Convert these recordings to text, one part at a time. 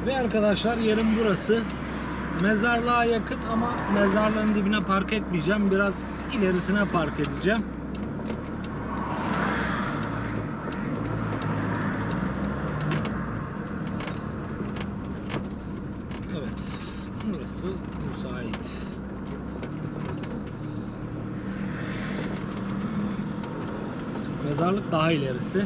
Ve arkadaşlar yerim burası. Mezarlığa yakın ama mezarlığın dibine park etmeyeceğim. Biraz ilerisine park edeceğim. Evet. Burası müsait. Mezarlık daha ilerisi.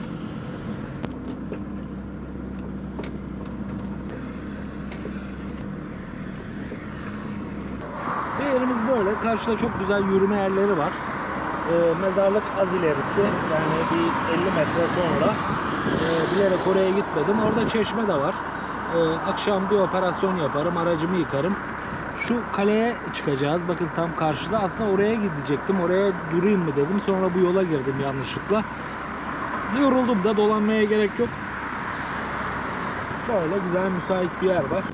Ve yerimiz böyle. Karşıda çok güzel yürüme yerleri var. Mezarlık az ilerisi. Yani bir 50 metre sonra. Bilerek oraya gitmedim. Orada çeşme de var. Akşam bir operasyon yaparım. Aracımı yıkarım. Şu kaleye çıkacağız. Bakın tam karşıda. Aslında oraya gidecektim. Oraya durayım mı dedim. Sonra bu yola girdim yanlışlıkla. Yoruldum da, dolanmaya gerek yok. Böyle güzel müsait bir yer var.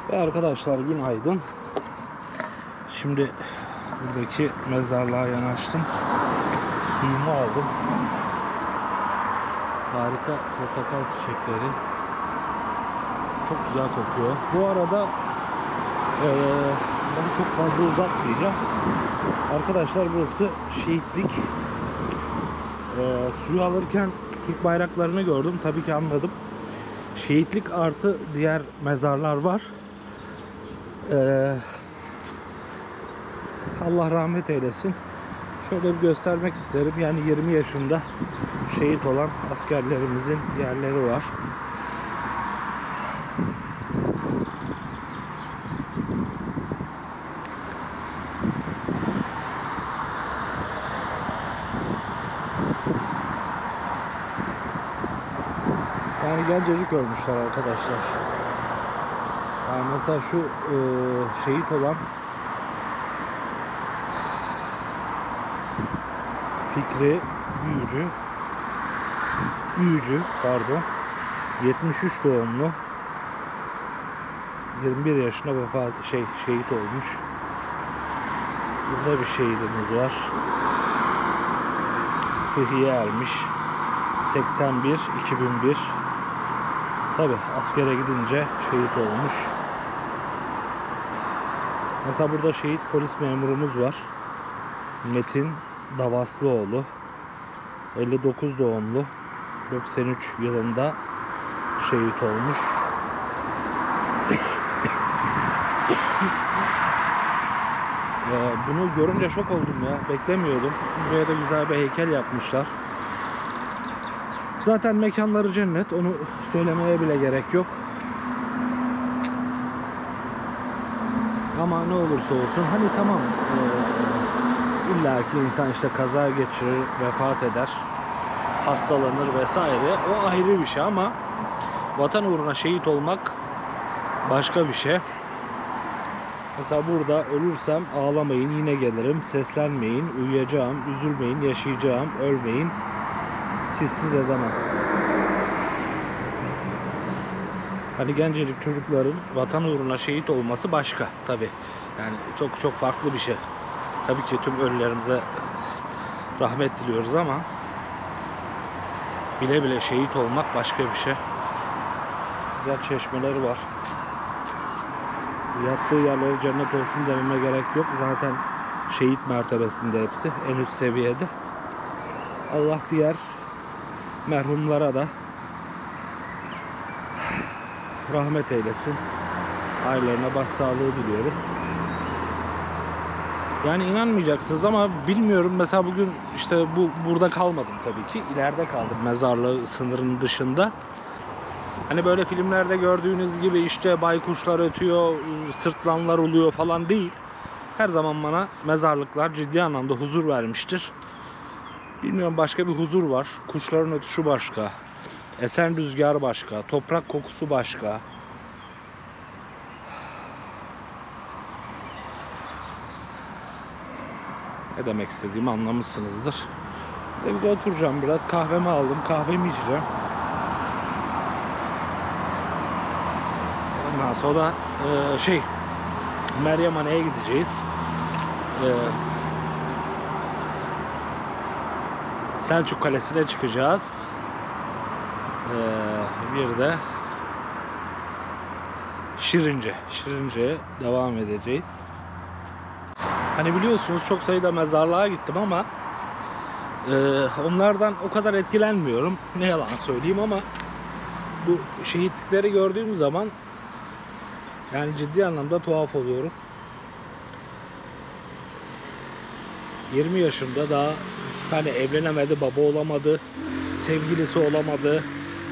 Ve arkadaşlar günaydın. Şimdi buradaki mezarlığa yanaştım. Suyumu aldım. Harika portakal çiçekleri. Çok güzel kokuyor. Bu arada ben çok fazla uzatmayacağım. Arkadaşlar burası şehitlik. Suyu alırken Türk bayraklarını gördüm. Tabii ki anladım. Şehitlik artı diğer mezarlar var. Allah rahmet eylesin. Şöyle bir göstermek isterim. Yani 20 yaşında şehit olan askerlerimizin yerleri var. Yani gencecik ölmüşler arkadaşlar. Yani mesela şu şehit olan Fikri Büyücü pardon, 73 doğumlu, 21 yaşında şehit olmuş. Burada bir şehidimiz var. Sıhhiye ermiş. 81 2001. Tabi askere gidince şehit olmuş. Mesela burada şehit polis memurumuz var. Metin Davaslıoğlu, 59 doğumlu, 93 yılında şehit olmuş. Bunu görünce şok oldum ya. Beklemiyordum. Buraya da güzel bir heykel yapmışlar. Zaten mekanları cennet. Onu söylemeye bile gerek yok. Ama ne olursa olsun hani tamam, illaki insan işte kaza geçirir, vefat eder, hastalanır vesaire. O ayrı bir şey ama vatan uğruna şehit olmak başka bir şey. Mesela burada ölürsem ağlamayın, yine gelirim, seslenmeyin, uyuyacağım, üzülmeyin, yaşayacağım, ölmeyin, sizsiz edemem. Hani gencecik çocukların vatan uğruna şehit olması başka tabi. Yani çok çok farklı bir şey. Tabii ki tüm ölülerimize rahmet diliyoruz ama bile bile şehit olmak başka bir şey. Güzel çeşmeleri var. Yattığı yerleri cennet olsun dememe gerek yok. Zaten şehit mertebesinde hepsi. En üst seviyede. Allah diğer merhumlara da rahmet eylesin. Ailelerine başsağlığı diliyorum. Yani inanmayacaksınız ama bilmiyorum. Mesela bugün işte burada kalmadım tabii ki. İleride kaldım, mezarlığı sınırının dışında. Hani böyle filmlerde gördüğünüz gibi işte baykuşlar ötüyor, sırtlanlar oluyor falan değil. Her zaman bana mezarlıklar ciddi anlamda huzur vermiştir. Bilmiyorum, başka bir huzur var. Kuşların ötüşü başka. Esen rüzgar başka. Toprak kokusu başka. Ne demek istediğimi anlamışsınızdır. Evde oturacağım biraz. Kahvemi aldım. Kahvemi içeceğim. Ondan sonra Meryem Ana'ya gideceğiz. Selçuk Kalesi'ne çıkacağız. Bir de Şirince'ye devam edeceğiz. Hani biliyorsunuz çok sayıda mezarlığa gittim ama onlardan o kadar etkilenmiyorum. Ne yalan söyleyeyim ama bu şehitlikleri gördüğüm zaman yani ciddi anlamda tuhaf oluyorum. 20 yaşında daha hani evlenemedi, baba olamadı, sevgilisi olamadı.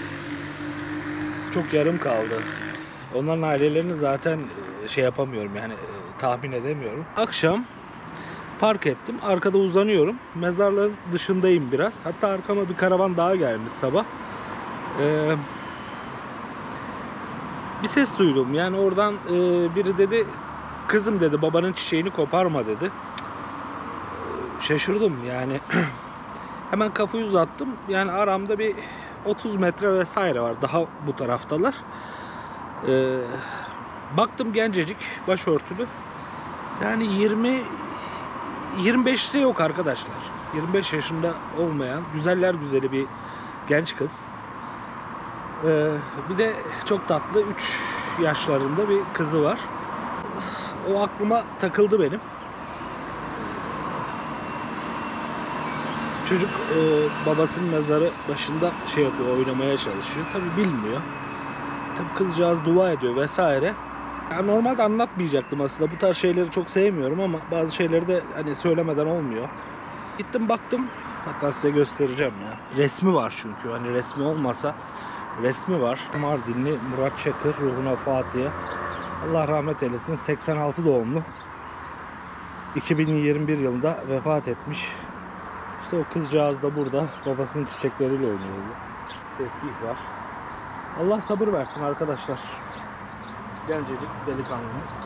Çok yarım kaldı. Onların ailelerini zaten yapamıyorum yani, tahmin edemiyorum. Akşam park ettim. Arkada uzanıyorum. Mezarlığın dışındayım biraz. Hatta arkama bir karavan daha gelmiş sabah. Bir ses duydum. Yani oradan biri dedi, kızım dedi, babanın çiçeğini koparma dedi. Şaşırdım yani. Hemen kafayı uzattım. Yani aramda bir 30 metre vesaire var. Daha bu taraftalar. Baktım gencecik, başörtülü. Yani 25'te yok arkadaşlar. 25 yaşında olmayan, güzeller güzeli bir genç kız. Bir de çok tatlı 3 yaşlarında bir kızı var. O aklıma takıldı benim. Çocuk babasının mezarı başında şey yapıyor, oynamaya çalışıyor. Tabii bilmiyor. Tabii kızcağız dua ediyor vesaire. Yani normalde anlatmayacaktım aslında. Bu tarz şeyleri çok sevmiyorum ama bazı şeyleri de hani söylemeden olmuyor. Gittim baktım. Hatta size göstereceğim ya. Resmi var çünkü. Hani resmi olmasa resmi var. Mardinli Murat Çakır, ruhuna Fatiha. Allah rahmet eylesin. 86 doğumlu. 2021 yılında vefat etmiş. İşte o kızcağız da burada. Babasının çiçekleriyle oynuyor. Tesbih var. Allah sabır versin arkadaşlar. Gencecik delikanlımız.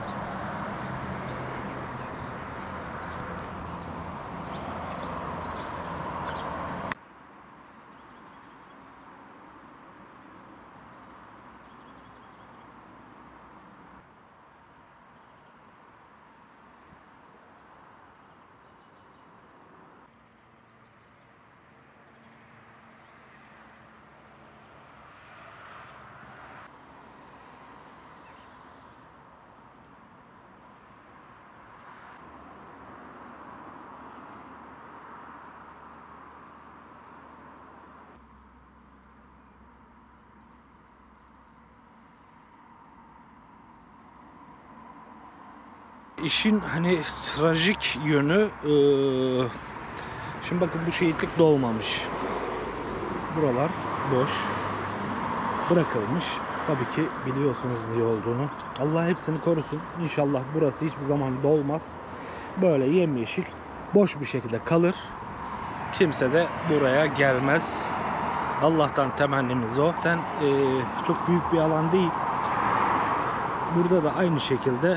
İşin hani trajik yönü şimdi bakın bu şehitlik dolmamış. Buralar boş. Bırakılmış. Tabii ki biliyorsunuz niye olduğunu. Allah hepsini korusun. İnşallah burası hiçbir zaman dolmaz. Böyle yemyeşil boş bir şekilde kalır. Kimse de buraya gelmez. Allah'tan temennimiz o. Zaten çok büyük bir alan değil. Burada da aynı şekilde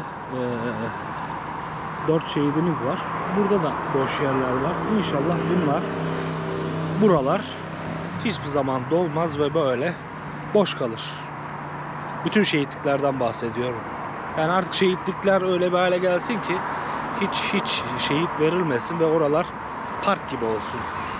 4 şehidimiz var. Burada da boş yerler var. İnşallah buralar hiçbir zaman dolmaz ve böyle boş kalır. Bütün şehitliklerden bahsediyorum. Yani artık şehitlikler öyle bir hale gelsin ki hiç şehit verilmesin ve oralar park gibi olsun.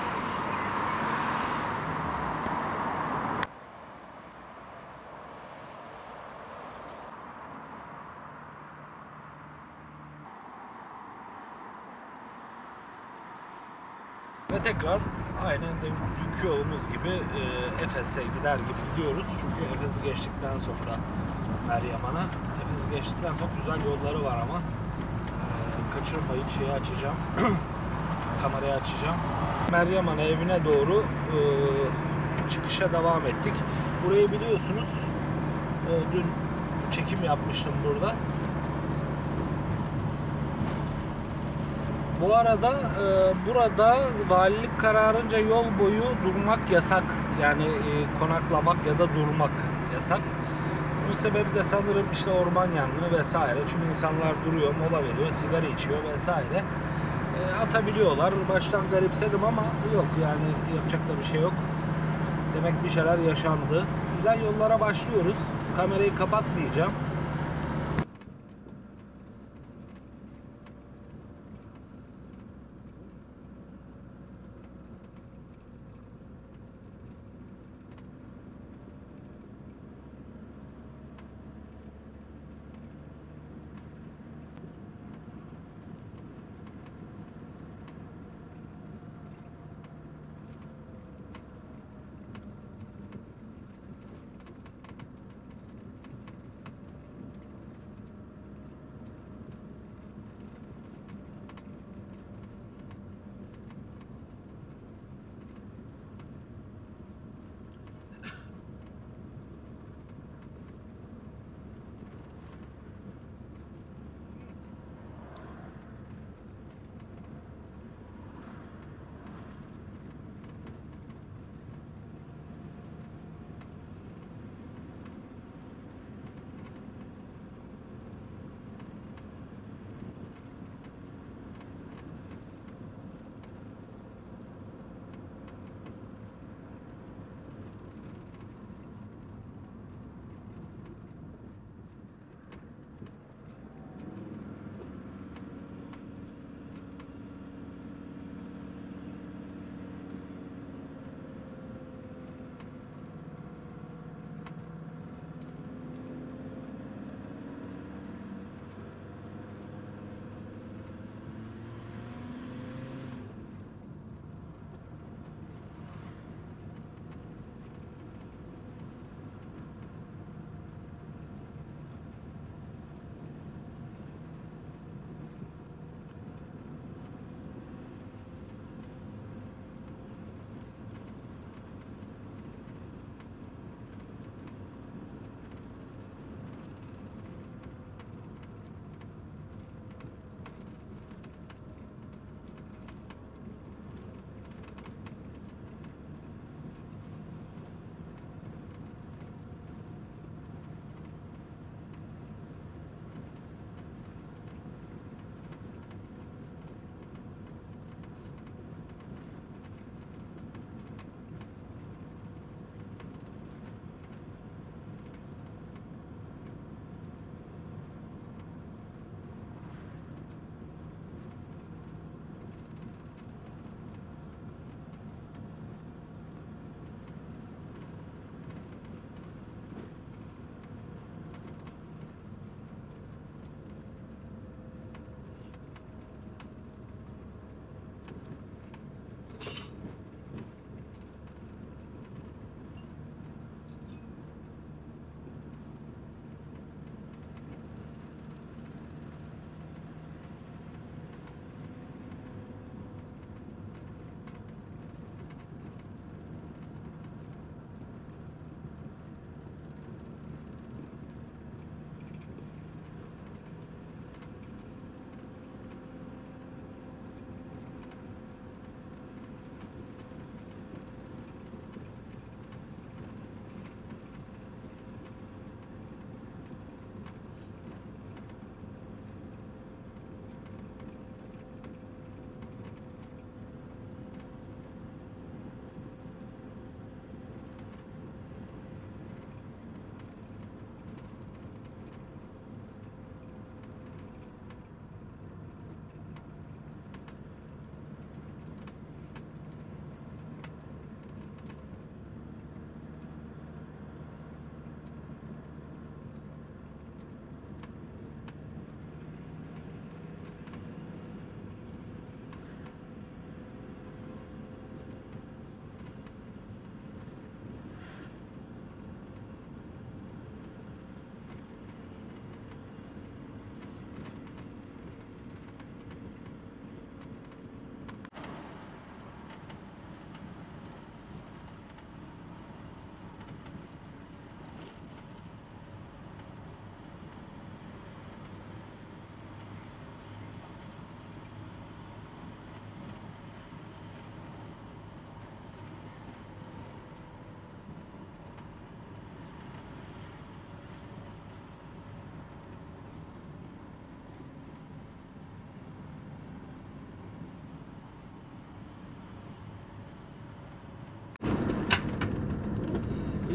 Ve tekrar aynen de dünkü yolumuz gibi Efes'e gider gibi gidiyoruz. Çünkü Efes'i geçtikten sonra Meryem Ana. Efes'i geçtikten sonra güzel yolları var ama kaçırmayın, şeyi açacağım. Kamerayı açacağım. Meryem Ana evine doğru çıkışa devam ettik. Burayı biliyorsunuz. Dün çekim yapmıştım burada. Bu arada burada valilik kararınca yol boyu durmak yasak. Yani konaklamak ya da durmak yasak. Bunun sebebi de sanırım işte orman yangını vesaire. Çünkü insanlar duruyor, mola veriyor, sigara içiyor vesaire. Atabiliyorlar. Baştan garipsedim ama yok yani yapacak da bir şey yok. Demek bir şeyler yaşandı. Güzel yollara başlıyoruz. Kamerayı kapatmayacağım.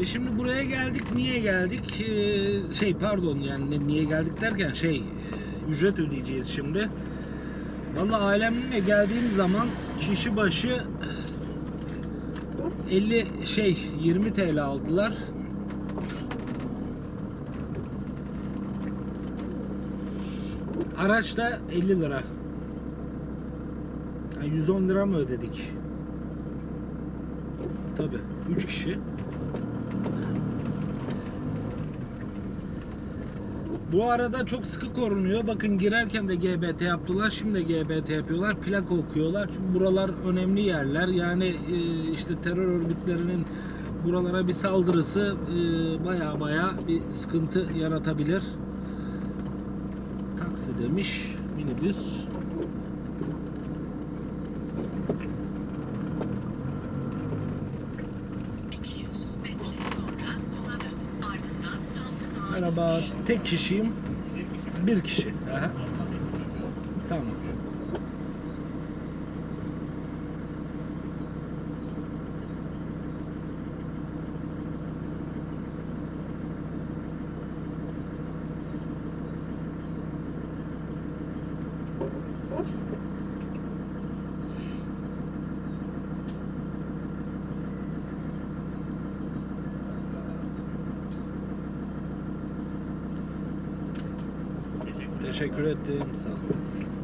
Şimdi buraya geldik. Niye geldik? Pardon, yani niye geldik derken ücret ödeyeceğiz şimdi. Vallahi ailemle geldiğim zaman kişi başı 20 TL aldılar. Araçta 50 lira. Yani 110 lira mı ödedik? Tabii 3 kişi. Bu arada çok sıkı korunuyor. Bakın, girerken de GBT yaptılar. Şimdi de GBT yapıyorlar. Plaka okuyorlar. Çünkü buralar önemli yerler. Yani işte terör örgütlerinin buralara bir saldırısı baya bir sıkıntı yaratabilir. Taksi demiş. Minibüs. Merhaba, tek kişiyim. Bir kişi. Aha. Tamam. Teşekkür ettim. Sağ olun.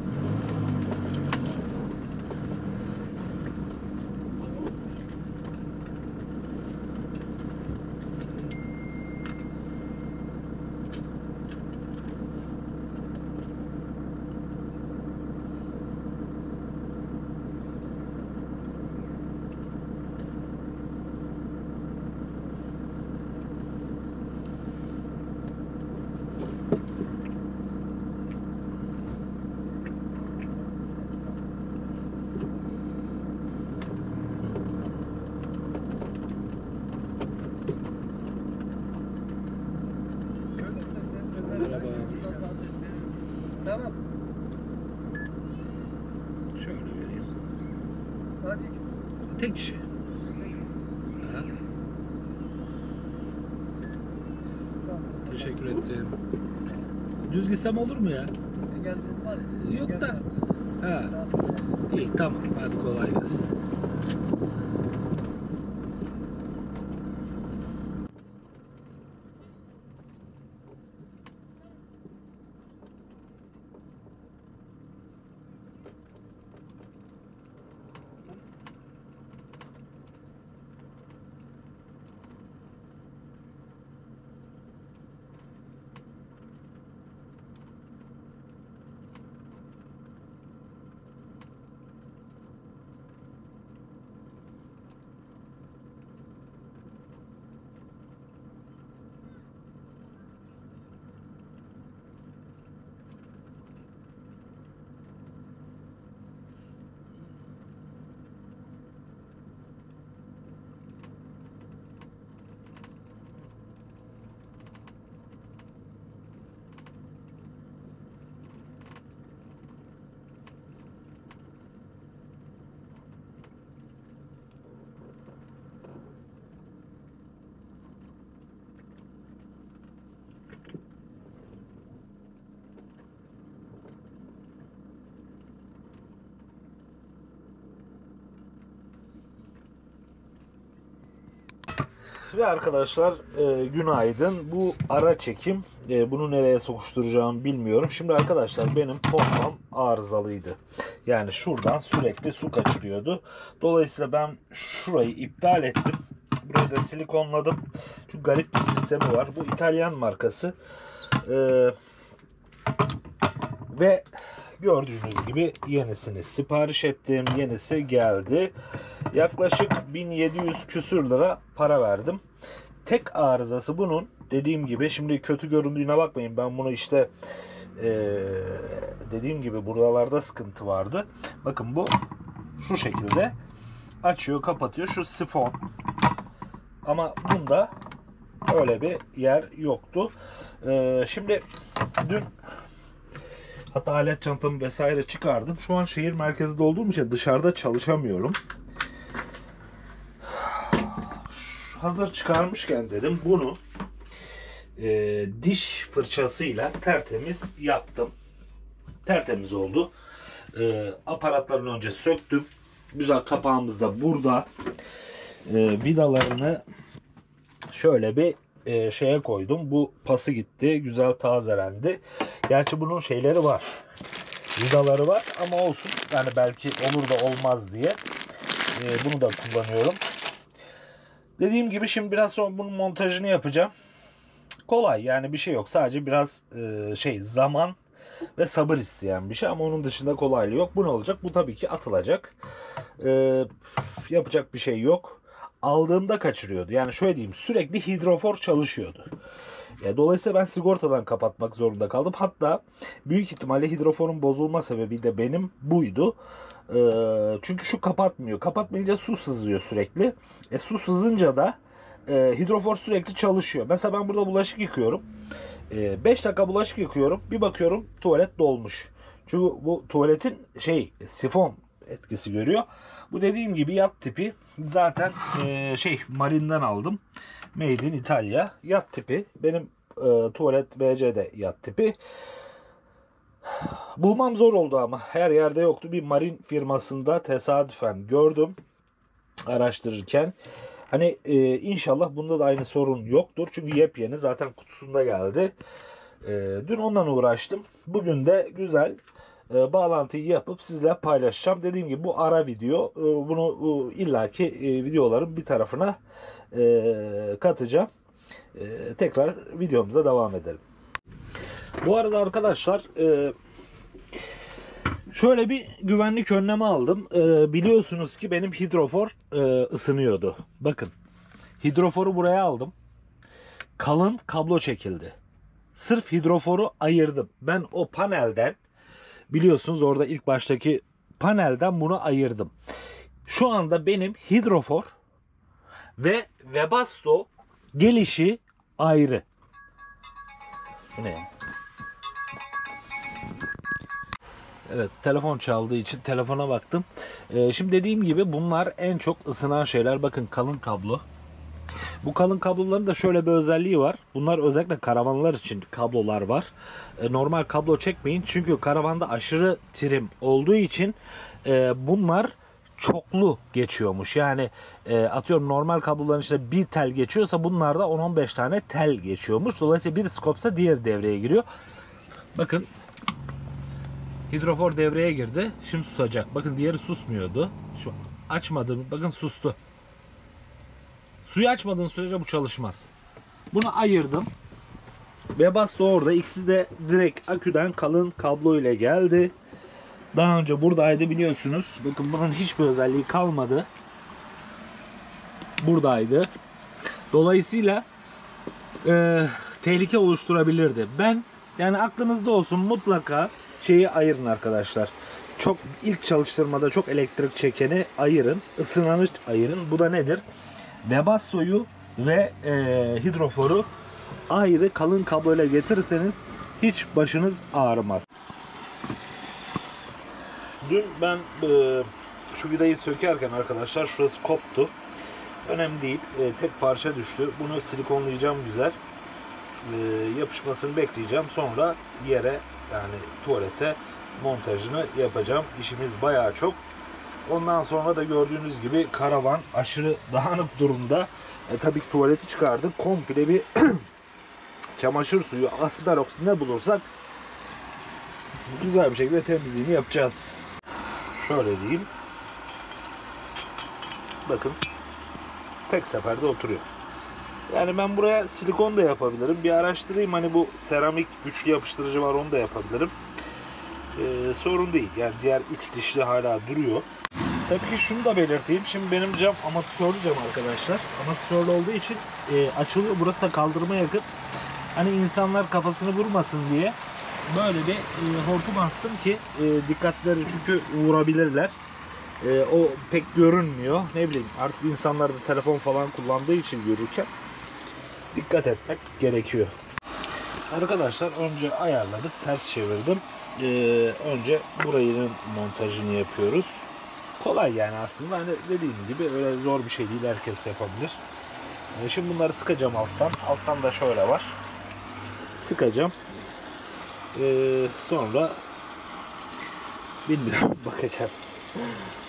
Tamam. Şöyle vereyim. Sadece Tek kişi. Aha. Teşekkür ettim. Düz gitsem olur mu ya? geldiğin var ya. Yok da. Ha. İyi, tamam. Hadi kolay gelsin. Ve arkadaşlar günaydın. Bu ara çekim. Bunu nereye sokuşturacağımı bilmiyorum. Şimdi arkadaşlar benim pompam arızalıydı. Yani şuradan sürekli su kaçırıyordu. Dolayısıyla ben şurayı iptal ettim. Burayı da silikonladım. Çünkü garip bir sistemi var. Bu İtalyan markası. Ve gördüğünüz gibi yenisini sipariş ettim. Yenisi geldi. Yaklaşık 1700 küsür lira para verdim. Tek arızası bunun, dediğim gibi, şimdi kötü göründüğüne bakmayın. Ben bunu işte dediğim gibi buralarda sıkıntı vardı. Bakın, bu şu şekilde açıyor kapatıyor. Şu sifon. Ama bunda öyle bir yer yoktu. Şimdi dün hatta alet çantamı vesaire çıkardım. Şu an şehir merkezinde olduğum için dışarıda çalışamıyorum. hazır çıkarmışken dedim bunu diş fırçasıyla tertemiz yaptım. Tertemiz oldu. Aparatlarını önce söktüm. Güzel, kapağımız da burada. Vidalarını şöyle bir şeye koydum. Bu pası gitti. Güzel tazelendi. Gerçi bunun şeyleri var. Vidaları var ama olsun. Yani belki olur da olmaz diye. Bunu da kullanıyorum. Dediğim gibi şimdi biraz sonra bunun montajını yapacağım. Kolay yani, bir şey yok. Sadece biraz zaman ve sabır isteyen bir şey ama onun dışında kolaylığı yok. Bu ne olacak? Bu tabii ki atılacak. Yapacak bir şey yok. Aldığımda kaçırıyordu. Yani şöyle diyeyim, sürekli hidrofor çalışıyordu. Dolayısıyla ben sigortadan kapatmak zorunda kaldım. Hatta büyük ihtimalle hidroforun bozulma sebebi de benim buydu. Çünkü şu kapatmıyor. Kapatmayınca su sızıyor sürekli. Su sızınca da hidrofor sürekli çalışıyor. Mesela ben burada bulaşık yıkıyorum. 5 dakika bulaşık yıkıyorum. Bir bakıyorum tuvalet dolmuş. Çünkü bu tuvaletin sifon etkisi görüyor. Bu dediğim gibi yat tipi. Zaten Marin'den aldım. Made in Italia. Yat tipi. Benim tuvalet BC'de yat tipi. Bulmam zor oldu ama her yerde yoktu. Bir Marin firmasında tesadüfen gördüm araştırırken. Hani inşallah bunda da aynı sorun yoktur. Çünkü yepyeni, zaten kutusunda geldi. Dün ondan uğraştım. Bugün de güzel bağlantıyı yapıp sizle paylaşacağım. Dediğim gibi bu ara video. Bunu illaki videoların bir tarafına katacağım. Tekrar videomuza devam edelim. Bu arada arkadaşlar şöyle bir güvenlik önlemi aldım. Biliyorsunuz ki benim hidrofor ısınıyordu. Bakın, hidroforu buraya aldım. Kalın kablo çekildi. Sırf hidroforu ayırdım. Ben o panelden, biliyorsunuz orada ilk baştaki panelden bunu ayırdım. Şu anda benim hidrofor ve Webasto gelişi ayrı. Bu ne? Evet, telefon çaldığı için telefona baktım. Şimdi dediğim gibi bunlar en çok ısınan şeyler. Bakın, kalın kablo. Bu kalın kabloların da şöyle bir özelliği var. Bunlar özellikle karavanlar için kablolar var. Normal kablo çekmeyin. Çünkü karavanda aşırı trim olduğu için bunlar çoklu geçiyormuş. Yani atıyorum normal kabloların içinde bir tel geçiyorsa bunlarda 10-15 tane tel geçiyormuş. Dolayısıyla birisi kopsa diğer devreye giriyor. Bakın, hidrofor devreye girdi. Şimdi susacak. Bakın, diğeri susmuyordu. Şu açmadım. Bakın, sustu. Suyu açmadığın sürece bu çalışmaz. Bunu ayırdım. Webasto orada. İkisi de direkt aküden kalın kablo ile geldi. Daha önce buradaydı, biliyorsunuz. Bakın, bunun hiçbir özelliği kalmadı. Buradaydı. Dolayısıyla tehlike oluşturabilirdi. Yani aklınızda olsun, mutlaka şeyi ayırın arkadaşlar. Çok ilk çalıştırmada çok elektrik çekeni ayırın. Isınanı ayırın. Bu da nedir? Webasto'yu ve hidroforu ayrı kalın kabloyla getirirseniz hiç başınız ağrımaz. Dün ben şu vidayı sökerken arkadaşlar şurası koptu. Önemli değil. Tek parça düştü. Bunu silikonlayacağım güzel. Yapışmasını bekleyeceğim. Sonra yere, yani tuvalete montajını yapacağım. İşimiz bayağı çok. Ondan sonra da gördüğünüz gibi karavan aşırı dağınık durumda. Tabii ki tuvaleti çıkardık. Komple bir çamaşır suyu, asperoks ne bulursak güzel bir şekilde temizliğini yapacağız. Şöyle diyeyim. Bakın, tek seferde oturuyor. Yani ben buraya silikon da yapabilirim. Bir araştırayım, hani bu seramik güçlü yapıştırıcı var, onu da yapabilirim. Sorun değil. Yani diğer 3 dişli hala duruyor. Tabii ki şunu da belirteyim. Şimdi benim cam amatörlü cam arkadaşlar. Amatörlü olduğu için açılıyor. Burası da kaldırıma yakın. Hani insanlar kafasını vurmasın diye böyle bir hortum astım ki dikkatleri, çünkü vurabilirler. O pek görünmüyor. Ne bileyim, artık insanlar da telefon falan kullandığı için yürürken dikkat etmek gerekiyor. Arkadaşlar önce ayarladık. Ters çevirdim. Önce burayının montajını yapıyoruz. Kolay yani aslında. Hani dediğim gibi öyle zor bir şey değil. Herkes yapabilir. Şimdi bunları sıkacağım alttan. Alttan da şöyle var. Sıkacağım. Sonra bilmiyorum bakacağım.